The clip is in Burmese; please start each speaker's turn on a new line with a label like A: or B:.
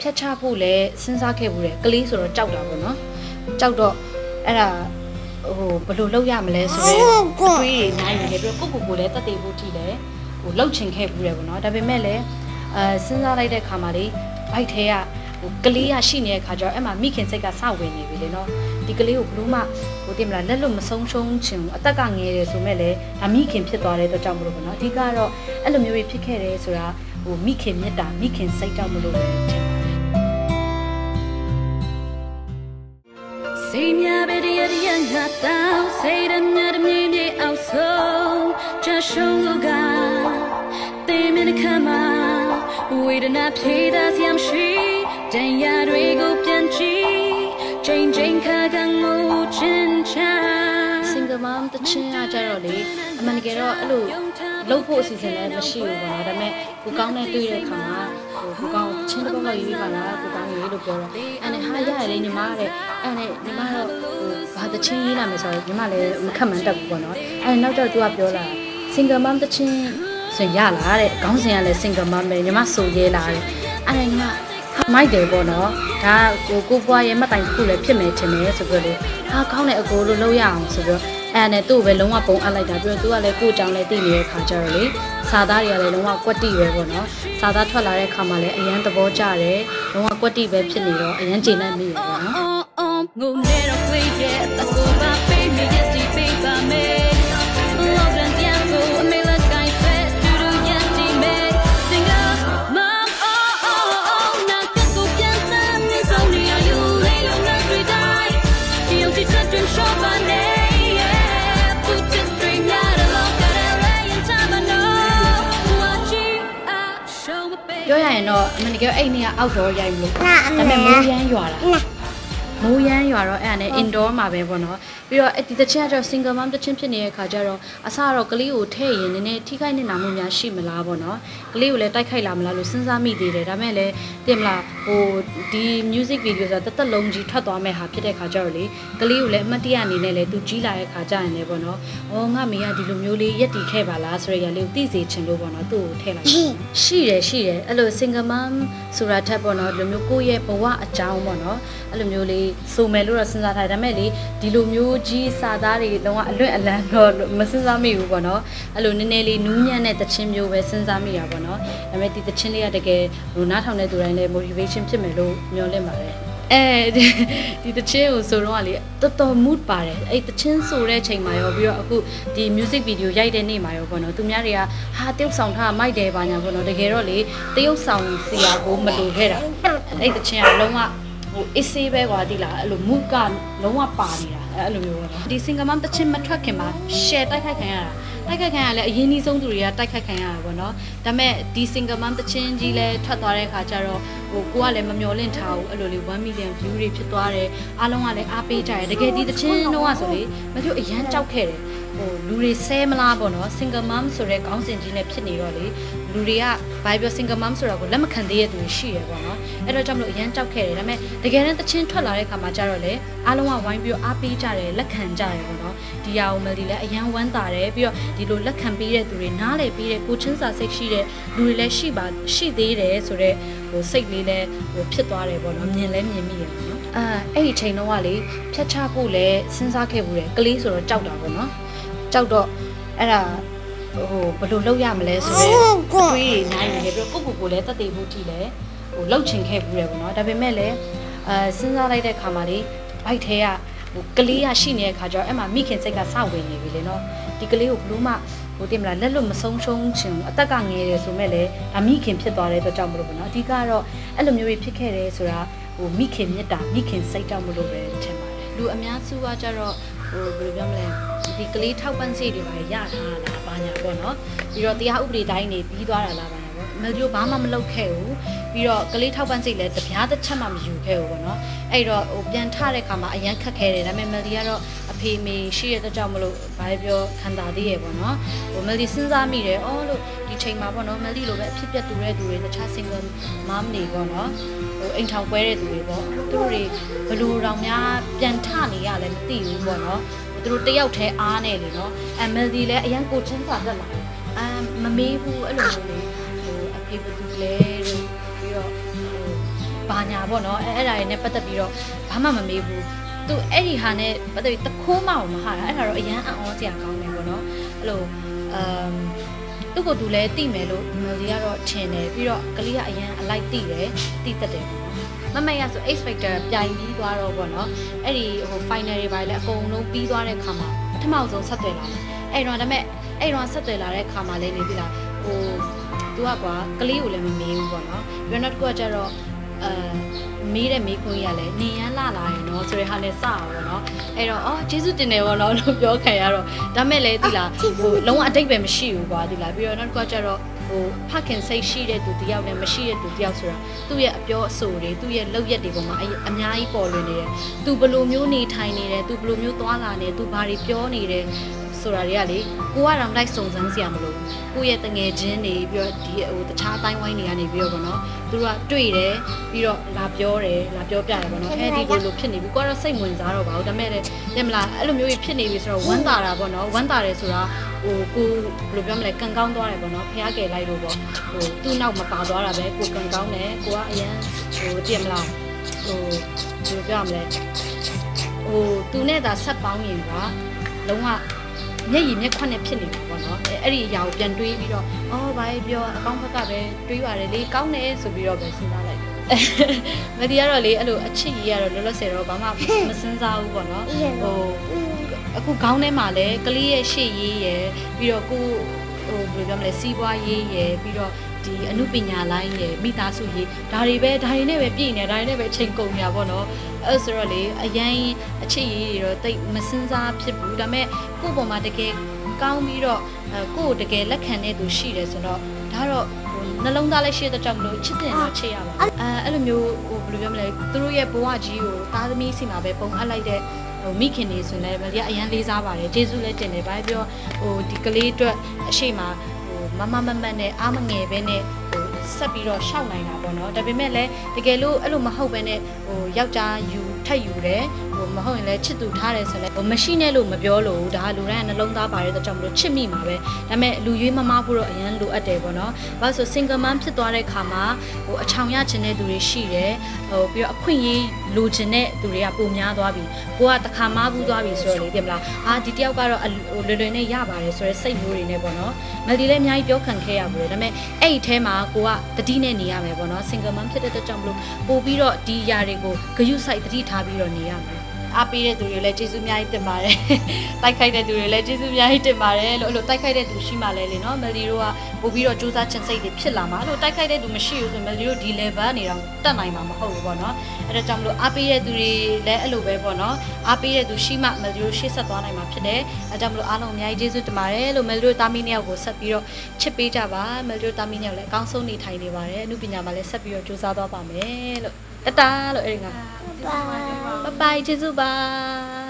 A: ဖြတ်ချဖို့လည်းစဉ်းစားခဲ့ဘူးတယ်ကလေးဆိုတော့ကြောက်တာပေါ့နော်ကြောက်တော့အဲ့ဒါဘယ်လိုလုပ်ရမလဲဆိုတော့တွေးနေနိုင်တယ်ပြီးတော့ကိုလည်းတက်တည်ဖို့ကြည့်တယ်လှုပ်ချင်ခဲ့ဘူးတယ်ပေါ့နော်ဒါပေမဲ့လည်းစဉ်းစားလိုက်တဲ့ခါမှာလေဘိုက်ထဲကကလေးရရှိနေတဲ့ခါကျတော့အဲ့မှာမိခင်စိတ်ကစဝင်နေပြီလေနော်ဒီကလေးကိုဘလို့မှတင်မလားလက်လွတ်မဆုံးရှုံးချင်ဘူးအသက်ကငယ်တယ်ဆိုမဲ့လည်းဒါမိခင်ဖြစ်သွားတဲ့အတွက်ကြောင့်မလို့ပေါ့နော်အဓိကတော့အဲ့လိုမျိုးဖြစ်ခဲ့တယ်ဆိုတာမိခင်မြတ်တာမိခင်စိတ်ကြောင့်မလို့ပဲထင်ပါတယ်စိတ်များပဲတရရငါတောင်းစိတ်ရမြတ်မြင်းမြေအောင်ဆုံးချရှုံးလို့ကတေးမင်းခမဝေဒနာဖြေတာစမ်းရှိတန်ရတွေကိုပြန်ကြည့်ချိန်ချိန်ခါကငိုချင်ချာ single mom တချင်အားကြတော့လေအမှန်တကယ်တော့အဲ့လိုလှုပ်ဖို့အစီအစဉ်လည်းမရှိဘူးပေါ့နော်ဒါပေမဲ့ကိုကောင်းနဲ့တွေ့တဲ့အခါမှာကိုကောင်းချင်းတော့လောက်ရေးပါလားကိုကောင်းရေးလို့ပြောတော့အဲ့နဲ့ဟာရတယ်လေညီမတဲ့အဲ့နဲ့ညီမတော့ဘာတချင်ရေးလာမယ်ဆိုတော့ညီမလည်းမခက်မှန်းတတ်ဘူးပေါ့နော်အဲ့နောက်တော့သူကပြောလာ single mom တချင်ဆိုရလာတဲ့ခေါင်းစဉ်ကလည်း single mom ပဲညီမဆိုရဲလာတယ်အဲ့နဲ့ညီမမိုက်တယ်ပေါ့နော်ဒါကိုပွားရဲ့မှတ်တိုင်တစ်ခုလည်းဖြစ်မယ်ထင်တယ်ဆိုပြီးတော့ဟာကောင်းတဲ့အကိုလိုလုပ်ရအောင်ဆိုပြီးတော့အဲ့နဲ့သူ့ကိုပဲလုံးဝပုံအပ်လိုက်တာပြီးတော့သူကလည်းကို့အကြောင်းလည်းသိနေတဲ့ခါကျတော့လေစာသားတွေကလည်းလုံးဝကွက်တိပဲပေါ့နော်စာသားထွက်လာတဲ့ခါမှာလည်းအရန်သဘောကျတယ်လုံးဝကွက်တိပဲဖြစ်နေတော့အရန်ကျေနပ်မိရပေါ့နော်ငုံနေတော့ခွေးရဲ့အကိုပါပေးနေရစီပေးပါမယ်လောကရန်ပြန်ကိုအမေလက်ကိုင်းဖက်သူတို့ရန်တီမဲ single momပြောရရင်တော့အမှန်တကယ်အဲ့နေ့က outdoor ရိုက်မလို့ဒါပေမဲ့မိုးရမ်းရွာတာမိုးရမ်းရွာတော့အဲ့ဒါနဲ့ indoor မှာပဲပေါ့နော်ပြီးတော့ဒီတချင်ကတော့ single mom တချင်ဖြစ်နေတဲ့ခါကျတော့အစတော့ကလေးကိုထည့်ရင်နည်းနည်းထိခိုက်နေတာမျိုးများရှိမလားပေါ့နော်ကလေးကိုလည်းတိုက်ခိုက်လာမလားလို့စဉ်းစားမိသေးတယ်ဒါပေမဲ့လည်းတင်မလားဒီ music video ဆိုတော့တသက်လုံးကြီးထွက်သွားမဲ့ဟာဖြစ်တဲ့ခါကျတော့လေကလေးကိုလည်းအမတ်တရအနေနဲ့လည်းသူကြီးလာတဲ့ခါကျရင်လည်းပေါ့နော်ငါမေကဒီလိုမျိုးလေးရက်တီခဲ့ပါလားဆိုရရလေးကိုသိစေချင်လို့ပေါ့နော်သူ့ကိုထည့်လိုက်ရှိတယ်အဲ့လို single mom ဆိုတာထက်ပေါ့နော်ဒီလိုမျိုးကိုယ့်ရဲ့ဘဝအကြောင်းပေါ့နော်အဲ့လိုမျိုးလေးဆိုမယ်လို့တော့စဉ်းစားထားတယ်ဒါပေမဲ့လေဒီလိုမျိုးကြီးစာသားတွေလုံးဝအလွတ်အလန်းတော့မစဉ်းစားမိဘူးပေါ့နော်အဲ့လိုနည်းနည်းလေးနူးညံ့တဲ့သချင်းမျိုးပဲစဉ်းစားမိတာပေါ့နော်ဒါပေမဲ့ဒီသချင်းလေးကတကယ်နားထောင်တဲ့သူတိုင်းလည်း motivation ဖြစ်မယ်လို့မျှော်လင့်ပါတယ်ဒီသချင်းကိုဆိုတော့လေတော်တော် mood ပါတယ်အဲ့သချင်းဆိုတဲ့ချိန်မှာရောပြီးတော့အခုဒီ music video ရိုက်တဲ့နေ့မှာရောပေါ့နော်သူများတွေကဟာတရုပ်ဆောင်ထားမိုက်တယ်ပါညာပေါ့နော်တကယ်တော့လေတရုပ်ဆောင်စီယာကိုမလိုခဲ့တာအဲ့သချင်းကလုံးဝအစ်စေးပဲကွာဒီလားအဲ့လို mood ကလုံးဝပါနေတာအဲ့လိုမျိုးပေါ့နော်ဒီ single mom တချင်းမထွက်ခင်မှာ share တိုက်ခိုက်ခံရတာတိုက်ခိုက်ခံရလဲအရင်ကြီးဆုံးသူတွေကတိုက်ခိုက်ခံရတာပေါ့နော်ဒါပေမဲ့ဒီ single mom တချင်းကြီးလဲထွက်သွားတဲ့ခါကျတော့ကိုကလည်းမမျော်လင့်ထားဘူးအဲ့လိုလေး1 million view တွေဖြစ်သွားတယ်အားလုံးကလည်းအားပေးကြတယ်တကယ်ဒီတချင်းတော့ဆိုလေမပြောအရန်ကြောက်ခဲ့တယ်လူတွေဆဲမလားပေါ့နော် single mom ဆိုတဲ့ခေါင်းစဉ်ကြီးနဲ့ဖြစ်နေတော့လေလူတွေကဘာပြော single mom ဆိုတာကိုလက်မခံသေးတဲ့သူတွေရှိရပေါ့နော်အဲ့တော့ကြောင့်မလို့အရန်ကြောက်ခဲ့တယ်ဒါပေမဲ့တကယ်တမ်းတချင်းထွက်လာတဲ့ခါမှာကျတော့လေအားလုံးကဝိုင်းပြီးအားပေးကြတယ်လက်ခံကြတယ်ပေါ့နော်ဒီဟာကိုမလီလည်းအရန်ဝမ်းသာတယ်ပြီးတော့ဒီလိုလက်ခံပေးတဲ့သူတွေနားလည်ပေးတဲ့ကိုချင်းစာစိတ်ရှိတဲ့လူတွေလည်းရှိသေးတယ်ဆိုတော့စိတ်လေးလည်းဖြစ်သွားတယ်ပေါ့နော်မြင်လဲမြင်မိတယ်ပေါ့နော်အဲ့ဒီချိန်တော့ကလေဖြတ်ချဖို့လည်းစဉ်းစားခဲ့ဘူးတယ်ကလေးဆိုတော့ကြောက်တာပေါ့နော်ကြောက်တော့အဲ့ဒါဘယ်လိုလုပ်ရမလဲဆိုတော့တွေးနေနိုင်တယ်ပြီးတော့ကိုလည်းတက်တည်ဖို့ကြည့်လဲလှုပ်ချင်ခဲ့ဘူးတယ်ပေါ့နော်ဒါပေမဲ့လည်းစဉ်းစားလိုက်တဲ့ခါမှာလေဘိုက်ထဲကကလေးရရှိနေတဲ့ခါကျတော့အဲ့မှာမိခင်စိတ်ကစဝင်နေပြီလေနော်ဒီကလေးကိုဘလို့မှတင်မလားလက်လွတ်မဆုံးရှုံးချင်ဘူးအသက်ကငယ်တယ်ဆိုမဲ့လည်းဒါမိခင်ဖြစ်သွားတဲ့အတွက်ကြောင့်မလို့ပေါ့နော်အဓိကတော့အဲ့လိုမျိုးဖြစ်ခဲ့တယ်ဆိုတာမိခင်မြတ်တာမိခင်စိတ်ကြောင့်မလို့ပဲထင်ပါတယ်လူအများစုကကြတော့ဘယ်လိုပြောမလဲဒီကလေးထောက်ပံ့စိတ်တွေပါရထားတာပါညာပေါ့နော်ပြီးတော့တရားဥပဒေတိုင်းနေပြီးသွားတာလားပါညာပေါ့မဒီလိုဘာမှမလုပ်ခဲ့ဘူးပြီးတော့ကလေးထောက်ပံ့စိတ်လည်းတပြားတစ်ချက်မှမယူခဲ့ဘူးပေါ့နော်အဲ့တော့ပြန်ထတဲ့ခါမှာအရန်ခက်ခဲတယ်ဒါပေမဲ့မလီကတော့အဖေမေရှိရတဲ့ကြောင့်မလို့ဘာပြောခံတာသေးရပေါ့နော်မလီစဉ်းစားမိတယ်လို့ဒီချိန်မှာပေါ့နော်မလီလိုပဲအဖြစ်ပြတ်သူတဲ့သူတွေတခြား single mom တွေပေါ့နော်အိမ်ထောင်ပွဲတဲ့သူတွေပေါ့သူတို့တွေဘယ်လိုတောင်များပြန်ထနေရလဲမသိဘူးပေါ့နော်သူတို့တယောက်တည်းအားနေလေနော်MLD လည်းအရန်ကိုချင်းစာတက်လာမမေးဘူးအဲ့လိုမျိုးလေအဖေဘယ်သူလဲပြီးတော့ဘာညာပေါ့နော်အဲ့ဒါတွေနဲ့ပတ်သက်ပြီးတော့ဘာမှမမေးဘူးသူအဲ့ဒီဟာနဲ့ပတ်သက်ပြီးတခိုးမအောင်မဟာတာအဲ့ဒါတော့အရန်အံ့ဩစရာကောင်းတယ်ပေါ့နော်အဲ့လိုသူ့ကိုသူလည်းတိမယ်လို့ဒီကတော့ထင်တယ်ပြီးတော့ကလေးကအရန်အလိုက်တိတယ်တိတတ်တယ်မမရဆို X Factor ပြိုင်ပြီးသွားတော့ပေါ့နော်အဲ့ဒီဟို final တွေပါလေအကုန်လုံးပြီးသွားတဲ့ခါမှာပထမဆုံးဆက်သွယ်လာတယ်အဲ့တော့ဒါပေမဲ့အဲ့တော့ဆက်သွယ်လာတဲ့ခါမှာလည်းနေပြီလားဟိုသူကကွာကလေးကိုလည်းမမေးဘူးပေါ့နော်ပြီးတော့ကကျတော့မေးတဲ့မေးခွန်းကြီးကလည်းနေရန်လာလာရယ်နော်ဆိုတဲ့ဟာနဲ့စအောင်ပေါ့နော်အဲ့တော့အော်ကျေးဇူးတင်တယ်ပေါ့နော်လို့ပြောခံရတော့ဒါမဲ့လည်းဒီလားဟိုလုံးဝအတိတ်ပဲမရှိဘူးကွာဒီလားပြီးတော့နောက်ကကျတော့ဟိုဖခင်စိတ်ရှိတဲ့သူတယောက်နဲ့မရှိတဲ့သူတယောက်ဆိုတာသူ့ရဲ့အပြောအဆိုတွေသူ့ရဲ့လုပ်ရက်တွေပေါ်မှာအများကြီးပေါ်လွင်နေတယ်သူဘယ်လိုမျိုးနေထိုင်နေတယ်သူဘယ်လိုမျိုးသွားလာနေသူဘာတွေပြောနေတယ်ဆိုတာတွေကလေကိုကတော့လိုက်စုံစမ်းစရာမလိုကိုရဲ့တငယ်ချင်းတွေပြီးတော့ဒီဟိုတခြားတိုင်းဝိုင်းတွေကနေပြီးတော့ဗောနော်သူတို့ကတွေ့တယ်ပြီးတော့လာပြောပြတယ်ဗောနော်အဲဒီလိုဖြစ်နေပြီကိုကတော့စိတ်ဝင်စားတော့ပါဘူးဒါပေမဲ့လည်းတဲ့မလားအဲ့လိုမျိုးကြီးဖြစ်နေပြီဆိုတော့ဝမ်းသာတာဗောနော်ဝမ်းသာတယ်ဆိုတာဟိုကိုဘယ်လိုပြောမလဲကန်ကောင်းသွားတယ်ဗောနော်ဖះကယ်လိုက်လို့ဗောဟိုသူ့နောက်မပါသွားတာပဲကိုကန်ကောင်းတယ်ကိုကအရန်ဟိုတဲ့မလားဟိုဘယ်လိုပြောမလဲဟိုသူနဲ့သာဆက်ပေါင်းရင်ကလုံးဝမျက်ရည်မျက်ခွက်နဲ့ဖြစ်နေမှာပေါ့နော်အဲ့ဒီအရာကိုပြန်တွေးပြီးတော့အော်ဘာပြောအကောင်းဘက်ကပဲတွေးပါတယ်လေကောင်းတယ်ဆိုပြီးတော့ပဲစဉ်းစားလိုက်မဒီကတော့လေအဲ့လိုအချစ်ကြီးကတော့လောလောဆယ်တော့ဘာမှမစဉ်းစားဘူးပေါ့နော်ဟိုအခုခေါင်းထဲမှာလည်းကလေးရဲ့ရှေ့ရေးရယ်ပြီးတော့ကိုဟိုဘယ်လိုပြောမလဲစီးပွားရေးရယ်ပြီးတော့ဒီအမှုပညာလိုင်းရယ်မိသားစုရေးဒါတွေနဲ့ပဲပြည့်နေဒါတွေနဲ့ပဲအချိန်ကုန်ညာပေါ့နော်အဲ့ဆိုတော့လေအရင်အချစ်ရေးတွေတော့တိတ်မစင်စားဖြစ်ဘူးဒါပေမဲ့ကိုယ့်ပေါ်မှာတကယ်ကောင်းပြီးတော့ကိုယ့်ကိုတကယ်လက်ခံတဲ့သူရှိတယ်ဆိုတော့ဒါတော့နှလုံးသားလည်းရှိတဲ့ကြောင့်မလို့ချစ်တင်တော့ချစ်ရပါအဲ့လိုမျိုးဟိုဘယ်လိုပြောမလဲသူတို့ရဲ့ဘဝကြီးကိုသားသမီးစီမှာပဲပုံအပ်လိုက်တဲ့ဟိုမိခင်တွေဆိုလည်းဗျာအရန်လေးစားပါတယ်ကျေးဇူးလည်းတင်တယ်ဘာပြောဟိုဒီကလေးအတွက်အရှိမမမနဲ့အားမငယ်ပဲနဲ့ဟိုဆက်ပြီးတော့ရှောက်နိုင်တာပေါ့နော်ဒါပေမဲ့လည်းတကယ်လို့အဲ့လိုမဟုတ်ပဲနဲ့ဟိုယောက်ျားထက်ယူတယ်ဟိုမဟုတ်ရင်လည်းချစ်သူထားတယ်ဆိုလည်းဟိုမရှိနဲ့လို့မပြောလို့ဒါလူတိုင်းကနှလုံးသားပါတယ်တော့ကြောင့်မလို့ချစ်မိမှာပဲဒါပေမဲ့လူရွေးမမဖို့တော့အရန်လိုအပ်တယ်ပေါ့နော်ဘာလို့ဆို single mom ဖြစ်သွားတဲ့ခါမှာဟိုအချောင်ရချင်တဲ့သူတွေရှိတယ်ဟိုပြီးတော့အခွင့်အရေးလိုချင်တဲ့သူတွေကပုံများသွားပြီကိုကတခါမှဘူးသွားပြီဆိုတော့လေသိမလားဒီတယောက်ကတော့ဟိုလွယ်လွယ်နဲ့ရပါတယ်ဆိုတော့စိတ်မျိုးတွေနဲ့ပေါ့နော်မယ်ဒီလည်းအများကြီးပြောခံခဲ့ရဘူးလေဒါပေမဲ့အဲ့ဒီထဲမှာကိုကတတိနဲ့နေရမယ်ပေါ့နော် single mom ဖြစ်တဲ့အတွက်ကြောင့်မလို့ပို့ပြီးတော့ဒီຢာတွေကိုဂယုစိုက်တတိထားပြီးတော့နေရမယ်အားပေးတဲ့သူတွေလည်းကျေးဇူးအများကြီးတင်ပါတယ်တိုက်ခိုက်တဲ့သူတွေလည်းကျေးဇူးအများကြီးတင်ပါတယ်လို့အဲ့လိုတိုက်ခိုက်တဲ့သူရှိမှလည်းလေနော်မယ်လီတို့ကပို့ပြီးတော့စူးစမ်းချင်စိတ်တွေဖြစ်လာမှာအဲ့လိုတိုက်ခိုက်တဲ့သူမရှိဘူးဆိုမယ်လီတို့ဒီ level နေတော့တက်နိုင်မှာမဟုတ်ဘူးပေါ့နော်အဲ့ဒါကြောင့်မလို့အားပေးတဲ့သူတွေလည်းအဲ့လိုပဲပေါ့နော်အားပေးတဲ့သူရှိမှမယ်လီတို့ရှေ့ဆက်သွားနိုင်မှာဖြစ်တယ်အဲ့ကြောင့်မလို့အားလုံးအများကြီးကျေးဇူးတင်ပါတယ်လို့မယ်လီတို့တာမီနှစ်ယောက်ကိုဆက်ပြီးတော့ချစ်ပေးကြပါမယ်လီတို့တာမီနှစ်ယောက်လည်းအကောင်းဆုံးနေထိုင်နေပါတယ်အမှုပညာမှာလည်းဆက်ပြီးတော့စူးစမ်းသွားပါမယ်လို့တတားလို့အဲ့ဒီကBye bye, Jesus bye.